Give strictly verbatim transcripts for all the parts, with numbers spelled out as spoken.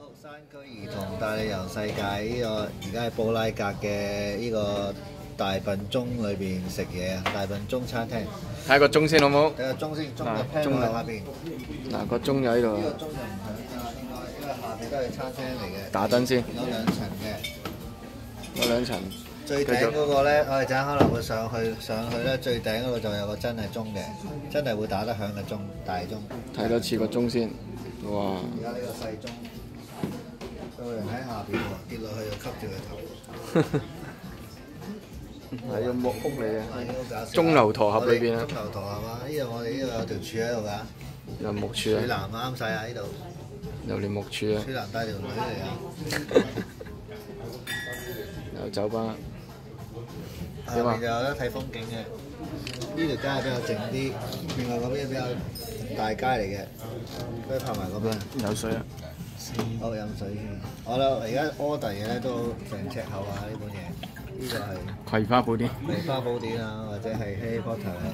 山區兒童帶你遊世界呢個而家喺布拉格嘅呢個大笨鐘裏邊食嘢啊！大笨鐘餐廳， 睇下個鐘先好唔好？ 睇個鐘先，鐘嗱就 plan 鐘喺下邊。 嗱個鐘就喺度呢個鐘就唔響㗎，應該因為下邊都係餐廳嚟嘅。 打燈先， 有兩層嘅。 有兩層。 最頂嗰個咧，我哋陣間可能會上去上去咧，最頂嗰度就有個真係鐘嘅，真係會打得響嘅鐘，大鐘。 睇多次個鐘先，哇！ 而家呢個細鐘，有人喺下邊喎，跌落去就吸住佢頭。 係個木屋嚟嘅， 係呢個搞笑鐘樓駝盒裏邊啊！ 鐘樓駝係嘛？呢度我哋呢度有條柱喺度㗎， 有木柱處啊， 男啱晒啊！呢度有條木柱啊， 處男帶條女嚟啊！ 有酒吧。 下面就有得睇風景嘅。呢條街係比較靜啲，另外嗰邊比較大街嚟嘅，可以拍埋嗰邊。 有水啊！ 好飲水先。我咧而家 order 嘢咧都成尺厚啊！呢本嘢，呢個係葵花寶典。 葵花寶典啊，或者係 Harry Potter 啊。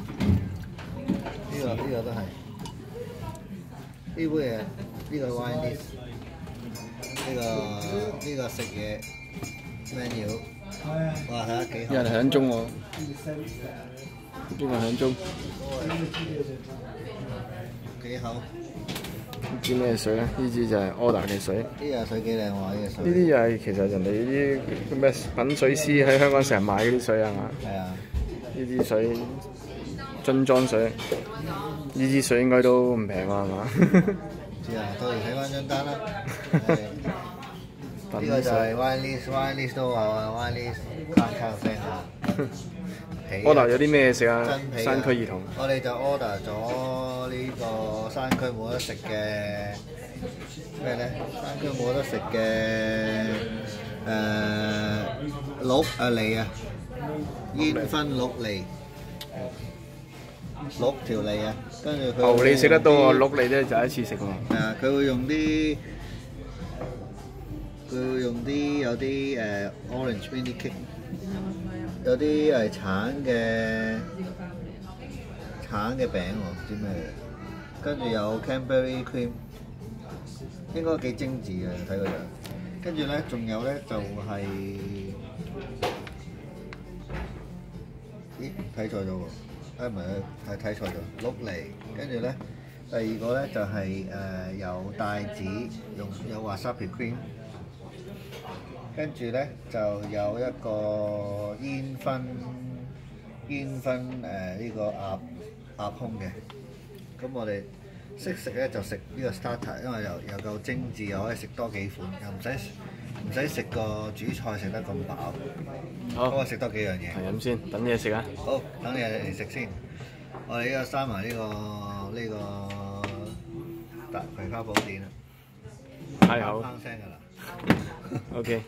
呢個呢個都係。呢杯嘢，呢個 wine list，呢個呢個食嘢 menu。哇！睇下幾好。 有人響鐘喎，邊個響鐘？ 幾好。 呢支咩水咧？呢支就係 order 嘅水。 呢隻水幾靚喎！呢隻水。 呢啲又係其實人哋啲咩品水師喺香港成日買嗰啲水係嘛？ 係啊。 呢啲水樽裝水，呢支水應該都唔平啊係嘛？ 知啊，到時睇翻張單啦。呢個就係 wine list，wine list 都話喎 wine list 卡卡聲啊。 order 有啲咩食啊？ 真皮啊山區兒童。 我哋就 order 咗呢個山區冇得食嘅咩咧？山區冇得食嘅誒鹿啊脷啊，煙燻鹿脷，鹿條脷啊，跟住佢。 牛你食得多喎，鹿你咧就一次食喎。 係啊，佢會用啲。佢會用啲有啲誒、uh, orange mini cake，有啲係橙嘅橙嘅餅喎，唔知咩嘅，跟住有 Cadbury cream，應該幾精緻嘅睇個樣。跟住咧，仲有咧就係、是，咦睇錯咗喎，誒唔係係睇錯咗，鹿脷。跟住咧，第二個咧就係、是、誒、呃、有帶子，用有 wasabi cream。跟住咧就有一個煙燻煙燻誒呢個鴨鴨胸嘅，咁我哋識食咧就食呢個 starter，因為又又夠精緻，又可以食多幾款，又唔使唔使食個主菜食得咁飽， 好， 幫我食多幾樣嘢。 係咁先，等嘢食啊！ 好，等你嚟食先。我哋呢個閂埋呢個呢個大葵花寶典啦， 太好聲㗎啦。 OK。